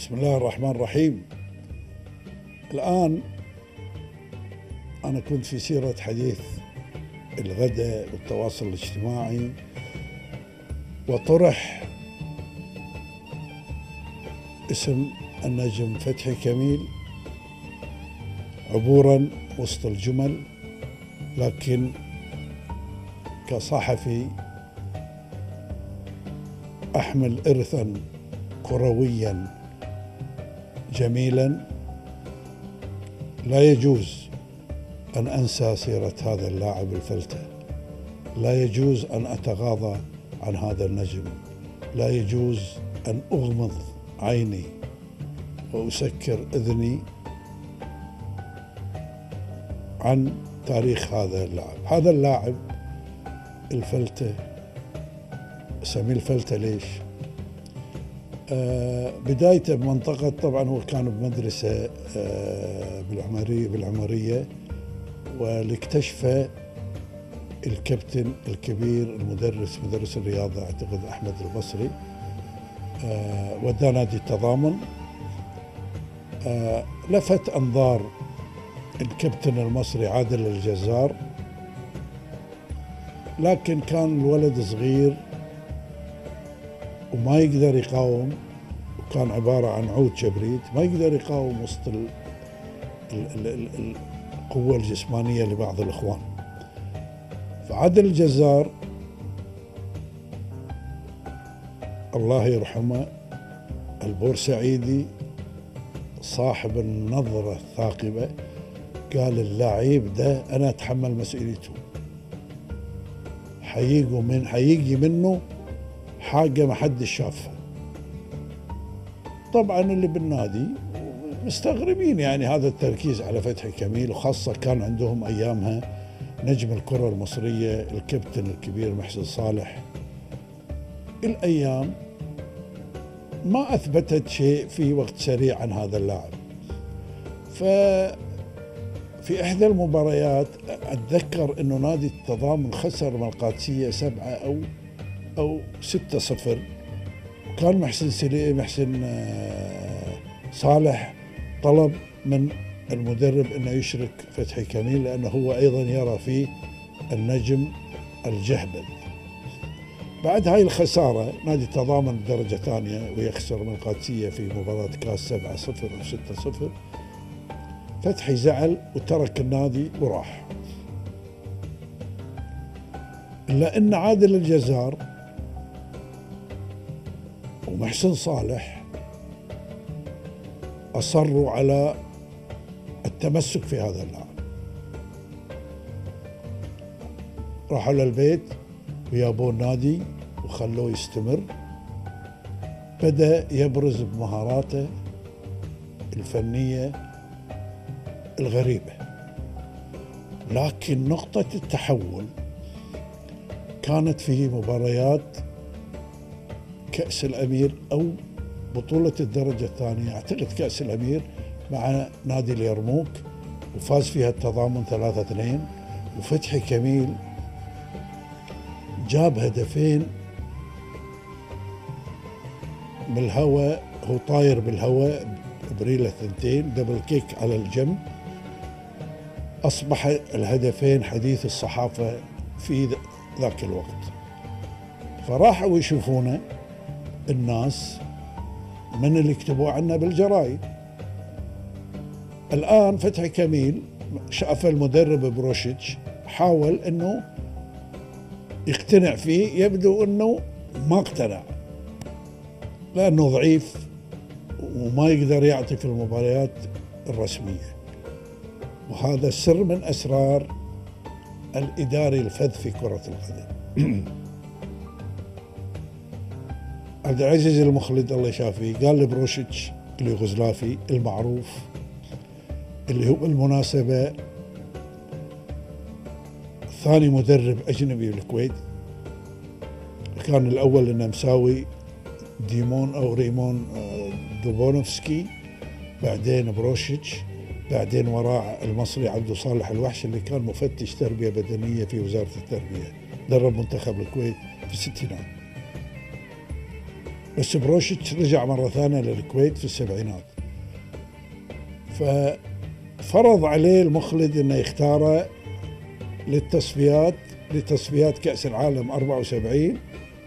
بسم الله الرحمن الرحيم. الآن أنا كنت في سيرة حديث الغداء والتواصل الاجتماعي، وطرح اسم النجم فتحي كميل عبورا وسط الجمل، لكن كصحفي أحمل إرثا كرويا جميلا لا يجوز أن أنسى سيرة هذا اللاعب الفلتة، لا يجوز أن أتغاضى عن هذا النجم، لا يجوز أن أغمض عيني وأسكر أذني عن تاريخ هذا اللاعب. هذا اللاعب الفلتة، أسميه الفلتة ليش؟ بدايته بمنطقة، طبعا هو كان بمدرسة بالعمرية، واللي اكتشفه الكابتن الكبير مدرس الرياضة أعتقد أحمد البصري، وداه نادي التضامن. لفت أنظار الكابتن المصري عادل الجزار، لكن كان الولد صغير وما يقدر يقاوم، وكان عبارة عن عود كبريت، ما يقدر يقاوم وسط القوة الجسمانية لبعض الإخوان. فعادل الجزار الله يرحمه البورسعيدي صاحب النظرة الثاقبة، قال اللاعب ده أنا أتحمل مسؤوليته، حيجي منه حاجة ما حدش شافها. طبعا اللي بالنادي مستغربين يعني هذا التركيز على فتحي كميل، وخاصة كان عندهم أيامها نجم الكرة المصرية الكابتن الكبير محسن صالح. الأيام ما أثبتت شيء في وقت سريع عن هذا اللاعب. ففي إحدى المباريات أتذكر أنه نادي التضامن خسر من القادسية 7 أو 6-0. كان محسن صالح طلب من المدرب أنه يشرك فتحي كميل، لأنه هو أيضا يرى فيه النجم الجهبذ. بعد هاي الخسارة نادي التضامن درجة ثانية ويخسر من القادسية في مباراة كاس 7-0 أو 6-0. فتحي زعل وترك النادي وراح، إلا أن عادل الجزار ومحسن صالح أصروا على التمسك في هذا اللاعب. راحوا للبيت ويابوه النادي وخلوه يستمر، بدأ يبرز بمهاراته الفنية الغريبة. لكن نقطة التحول كانت في مباريات كأس الأمير أو بطولة الدرجة الثانية، أعتقد كأس الأمير مع نادي اليرموك، وفاز فيها التضامن 3-2. وفتحي كميل جاب هدفين من الهواء، هو طاير بالهواء بريلة 2 دبل كيك على الجنب. أصبح الهدفين حديث الصحافة في ذاك الوقت، فراحوا يشوفونه الناس من اللي يكتبوا عنه بالجرايد. الآن فتحي كميل شاف المدرب بروشيتش، حاول أنه يقتنع فيه، يبدو أنه ما اقتنع لأنه ضعيف وما يقدر يعطي في المباريات الرسمية. وهذا سر من أسرار الإداري الفذ في كرة القدم. عبد العزيز المخلد الله يشافيه قال لبروشيتش اليوغوسلافي المعروف، اللي هو بالمناسبة ثاني مدرب أجنبي بالكويت، كان الأول إنه مساوي ديمون أو ريمون دوبونوفسكي، بعدين بروشيتش، بعدين وراء المصري عبد صالح الوحش اللي كان مفتش تربية بدنية في وزارة التربية، درب منتخب الكويت في الستينات. بس بروشيتش رجع مرة ثانية للكويت في السبعينات، ففرض عليه المخلد أنه يختاره لتصفيات كأس العالم 74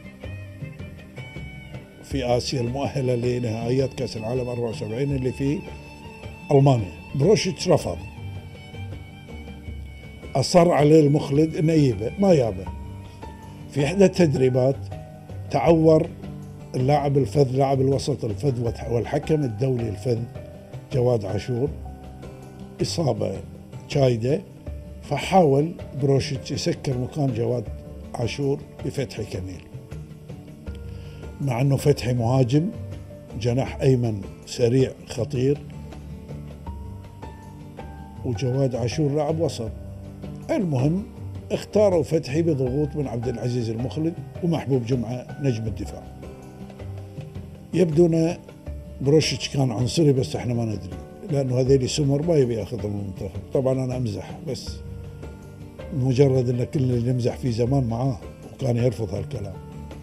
في آسيا المؤهلة لنهائيات كأس العالم 74 اللي في ألمانيا. بروشيتش رفض، أصر عليه المخلد أنه يجيبه، ما يابه. في إحدى التدريبات تعور اللاعب الفذ، لاعب الوسط الفذ والحكم الدولي الفذ جواد عاشور إصابة شايدة، فحاول بروشيتش يسكر مكان جواد عاشور بفتحي كميل، مع أنه فتحي مهاجم جناح أيمن سريع خطير، وجواد عاشور لاعب وسط. المهم اختاروا فتحي بضغوط من عبد العزيز المخلد ومحبوب جمعة نجم الدفاع. يبدو أن بروشيتش كان عنصري بس احنا ما ندري، لأنه هذيلي سمر ما يبي ياخذهم المنتخب. طبعا أنا أمزح، بس مجرد أن كل اللي نمزح فيه زمان معاه وكان يرفض هالكلام.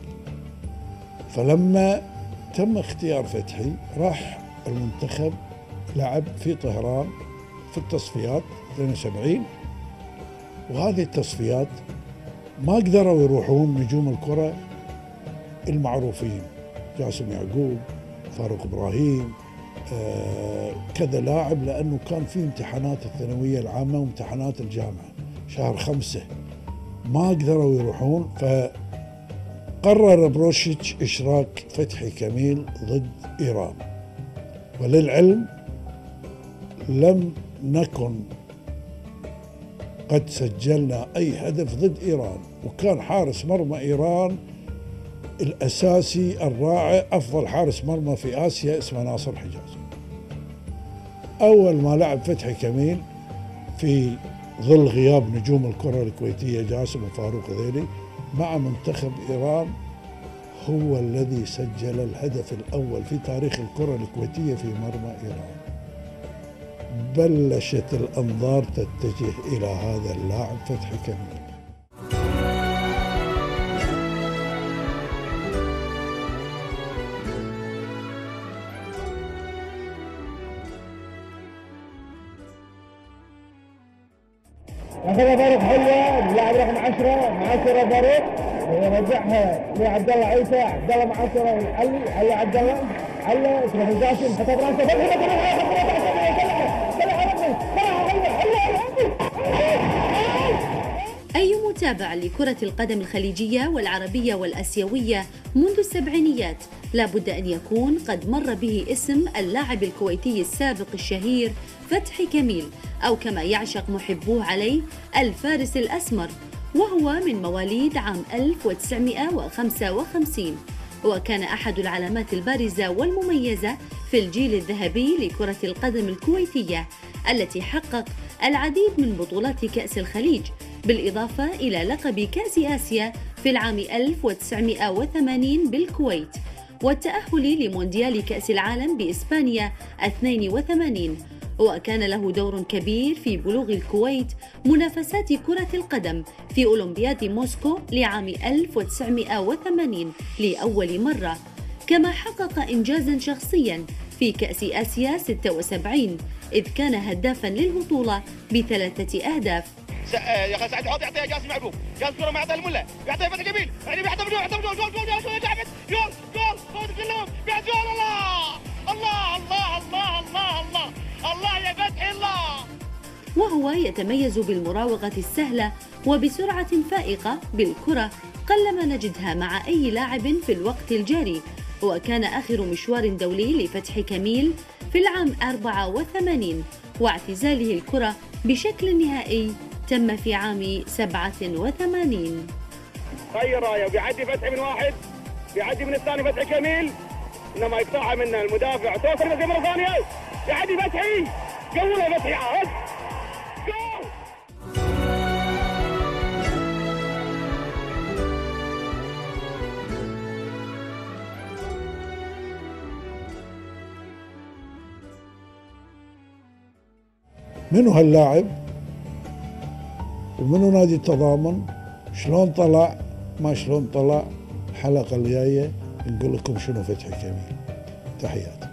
فلما تم اختيار فتحي راح المنتخب لعب في طهران في التصفيات 72، وهذه التصفيات ما قدروا يروحون نجوم الكرة المعروفين، جاسم يعقوب، فاروق إبراهيم، كذا لاعب، لأنه كان في امتحانات الثانوية العامة وامتحانات الجامعة شهر 5، ما قدروا يروحون. فقرر بروشيتش إشراك فتحي كميل ضد إيران. وللعلم لم نكن قد سجلنا أي هدف ضد إيران، وكان حارس مرمى إيران الأساسي الرائع أفضل حارس مرمى في آسيا اسمه ناصر حجاز. أول ما لعب فتحي كميل في ظل غياب نجوم الكرة الكويتية جاسم وفاروق ذيلي مع منتخب إيران، هو الذي سجل الهدف الأول في تاريخ الكرة الكويتية في مرمى إيران. بلشت الأنظار تتجه إلى هذا اللاعب فتحي كميل. أخذها فاروق حلوة، اللاعب رقم 10 معاشرة فاروق، ويرجعها لعبد الله عيسى، عبد الله معاشرة علي عبد الله، علي تروح الجاسم حطها براسه. أي متابع لكرة القدم الخليجية والعربية والآسيوية منذ السبعينيات لابد أن يكون قد مر به اسم اللاعب الكويتي السابق الشهير فتحي كميل، أو كما يعشق محبوه عليه الفارس الأسمر، وهو من مواليد عام 1955، وكان أحد العلامات البارزة والمميزة في الجيل الذهبي لكرة القدم الكويتية التي حقق العديد من بطولات كأس الخليج، بالإضافة إلى لقب كأس آسيا في العام 1980 بالكويت، والتأهل لمونديال كأس العالم بإسبانيا 82. وكان له دور كبير في بلوغ الكويت منافسات كرة القدم في أولمبياد موسكو لعام 1980 لأول مرة، كما حقق إنجازا شخصيا في كأس آسيا 76 إذ كان هدافا للبطولة ب3 أهداف. يا اخي سعد حاط يعطيها جاسم يعقوب، جاسم كره ما يعطيها الملا، يعطيها فتحي كميل، يعني بيحطها جول، جول جول كلهم بعد جول. الله يا فتحي الله. وهو يتميز بالمراوغة السهلة وبسرعة فائقة بالكرة قلما نجدها مع أي لاعب في الوقت الجاري، وكان آخر مشوار دولي لفتحي كميل في العام 84، واعتزاله الكرة بشكل نهائي تم في عام 87. غير رايه وبيعدي فتحي من واحد، بيعدي من الثاني فتحي كميل، انما يقطعها منه المدافع، توصل زي مره ثانيه، يعدي فتحي، قولها فتحي عاد جول. منو هاللاعب ومنو نادي التضامن؟ شلون طلع؟ ما شلون طلع؟ الحلقة الجاية نقول لكم شنو فتحي كميل. تحياتي.